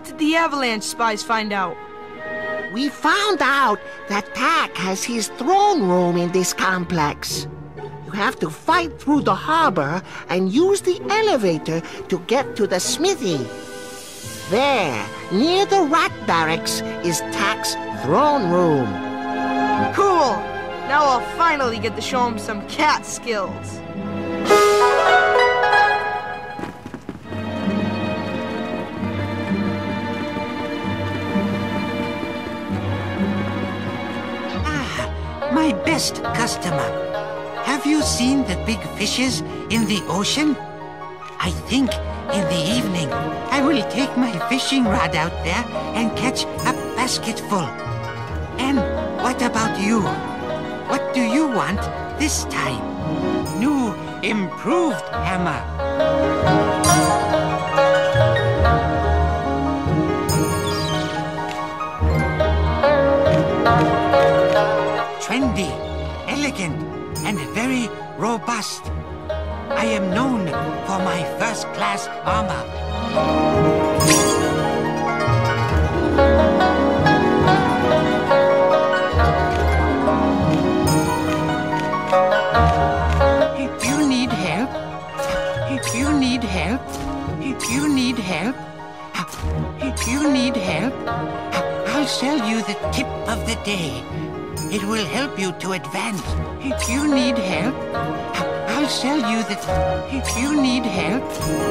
What did the Avalanche spies find out? We found out that Tak has his throne room in this complex. You have to fight through the harbor and use the elevator to get to the smithy. There, near the rat barracks, is Tak's throne room. Cool! Now I'll finally get to show him some cat skills. My best customer. Have you seen the big fishes in the ocean? I think in the evening I will take my fishing rod out there and catch a basketful. And what about you? What do you want this time? New, improved hammer. Trendy, elegant, and very robust. I am known for my first-class armor. If you need help, if you need help, if you need help, if you need help, I'll sell you the tip of the day. It will help you to advance. If you need help, I'll sell you the... If you need help...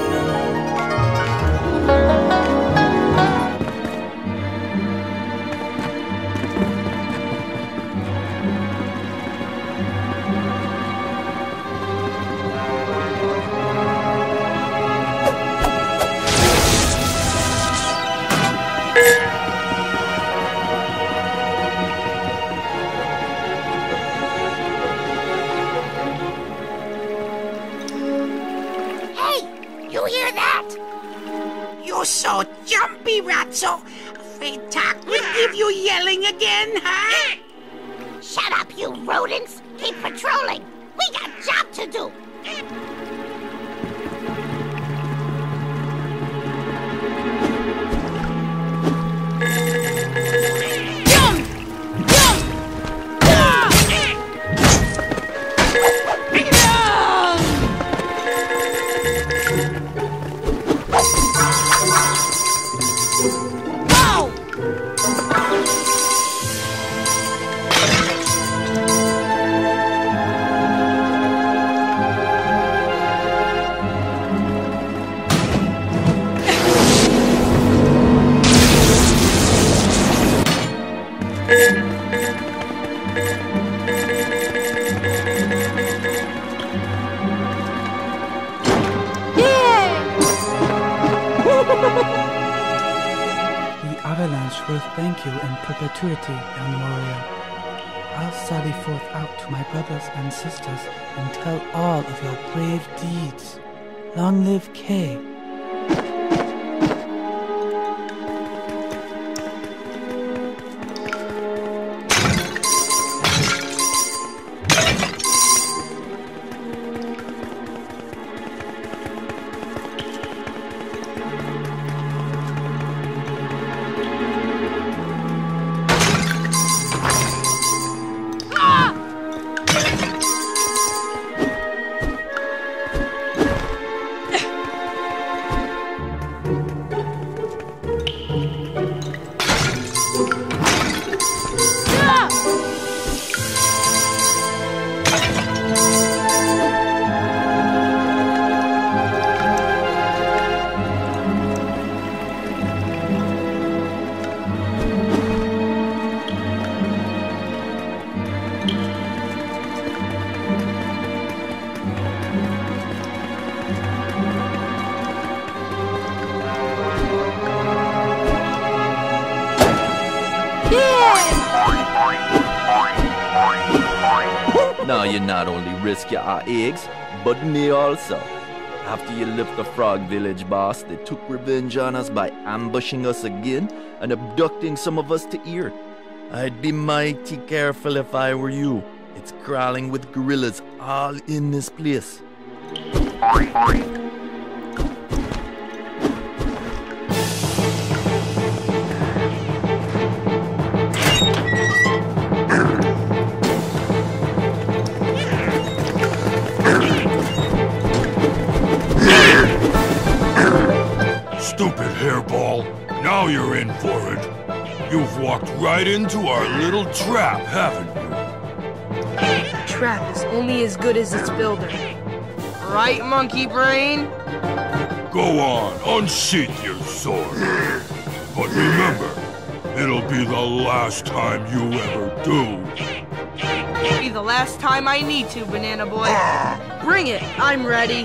You hear that? You're so jumpy, Ratso. Afraid Tak will give you yelling again, huh? Shut up, you rodents! Keep patrolling! We got job to do! The Avalanche will thank you in perpetuity, young warrior. I'll sally forth out to my brothers and sisters and tell all of your brave deeds. Long live Kay. Now you not only risk your eggs, but me also. After you left the Frog Village, boss, they took revenge on us by ambushing us again and abducting some of us to here. I'd be mighty careful if I were you. It's crawling with gorillas all in this place. Now you're in for it. You've walked right into our little trap, haven't you? Trap is only as good as its builder. Right, Monkey Brain? Go on, unsheath your sword. But remember, it'll be the last time you ever do. Be the last time I need to, Banana Boy. Bring it, I'm ready.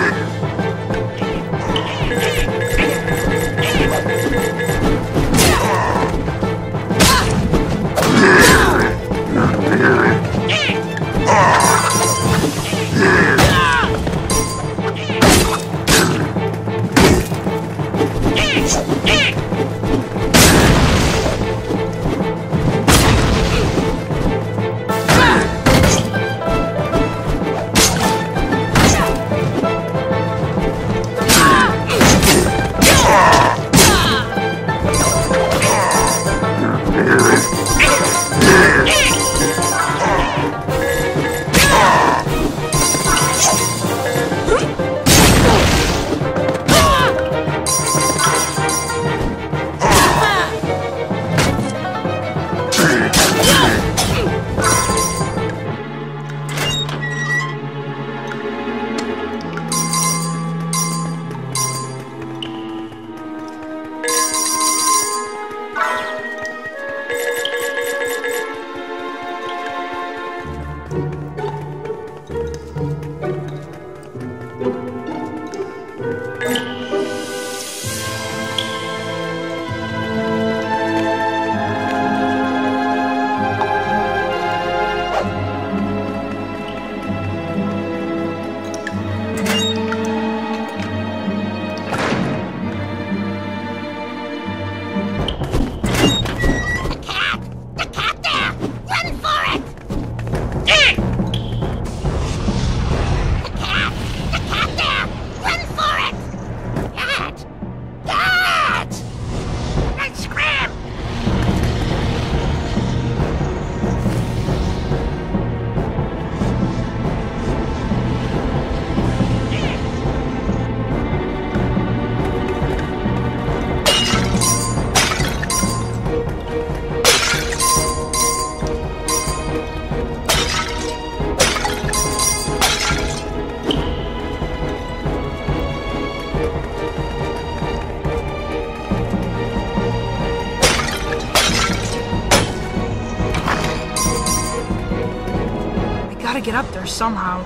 Get up there somehow.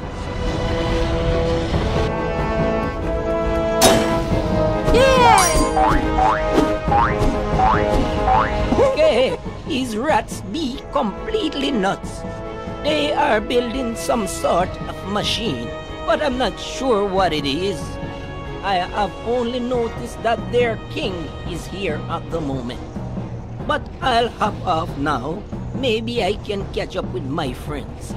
Okay, these rats be completely nuts. They are building some sort of machine, but I'm not sure what it is. I have only noticed that their king is here at the moment. But I'll hop off now. Maybe I can catch up with my friends.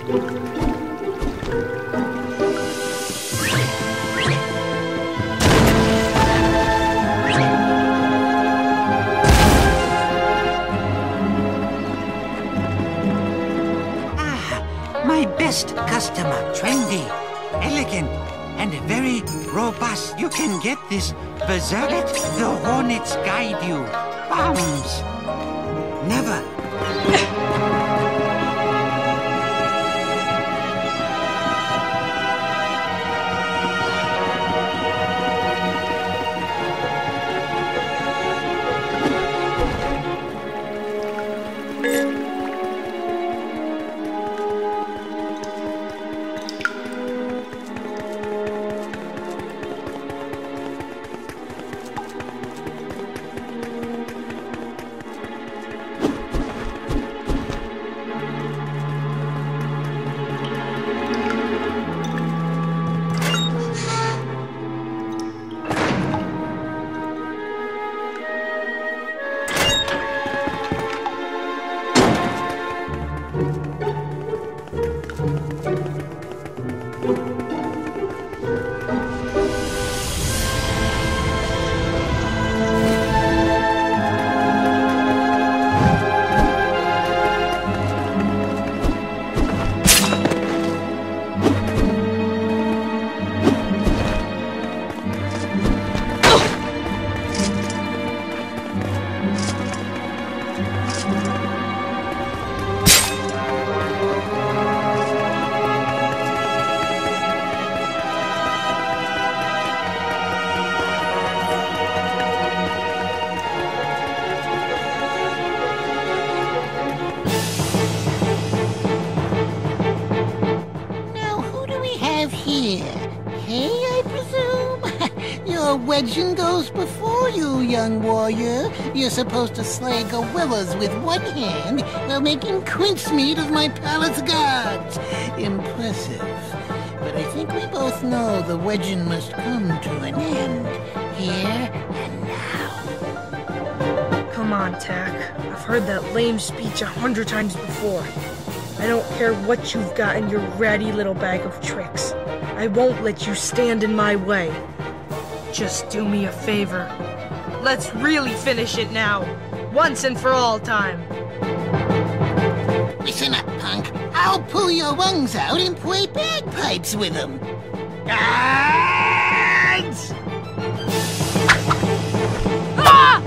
My best customer, trendy, elegant, and very robust. You can get this berserk. Let the hornets guide you. Bombs. Never. Legend goes before you, young warrior. You're supposed to slay gorillas with one hand while making quince meat of my palace guards. Impressive. But I think we both know the legend must come to an end. Here and now. Come on, Tak. I've heard that lame speech 100 times before. I don't care what you've got in your ratty little bag of tricks. I won't let you stand in my way. Just do me a favor. Let's really finish it now. Once and for all time. Listen up, punk. I'll pull your lungs out and play bagpipes with them. Guards! Ah!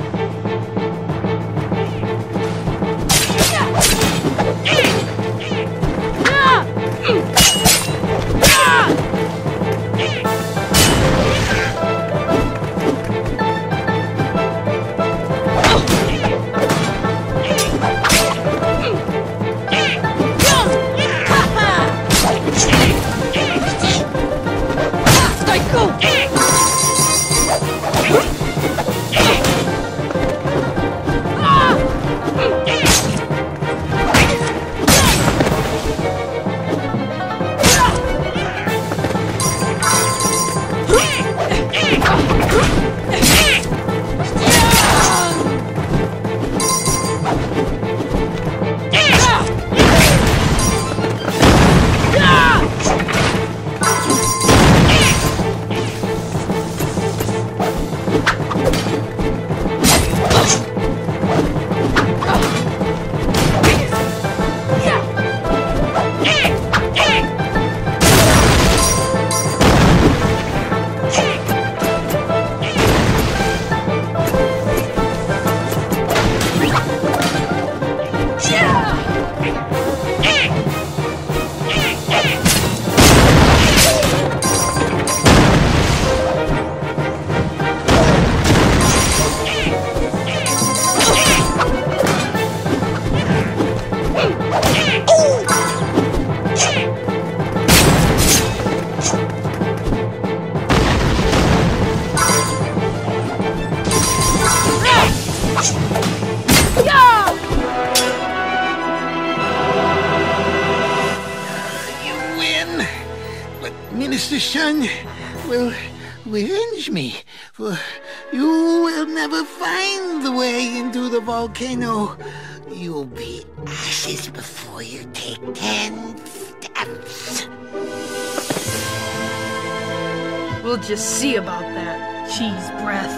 Minister Sun will revenge me, for you will never find the way into the volcano. You'll be ashes before you take 10 steps. We'll just see about that. Cheese breath.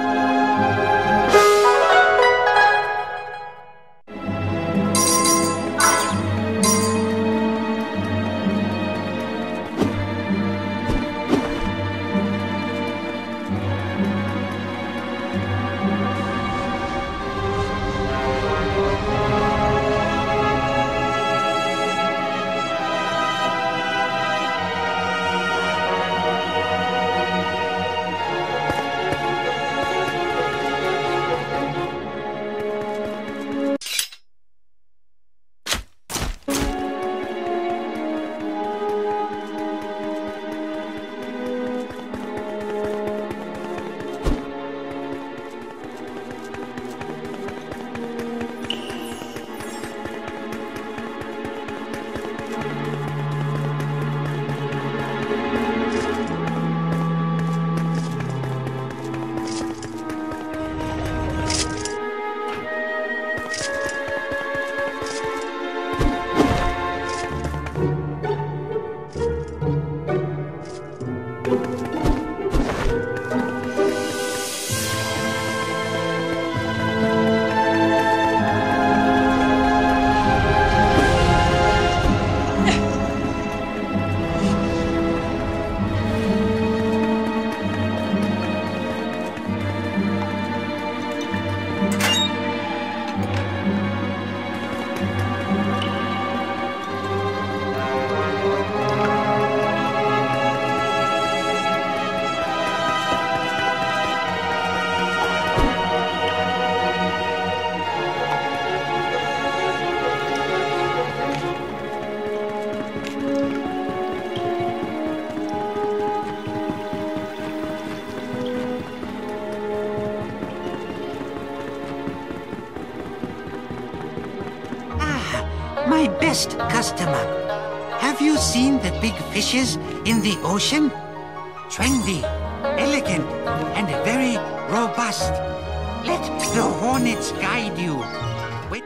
My best customer. Have you seen the big fishes in the ocean? Trendy, elegant, and very robust. Let the hornets guide you. Wait.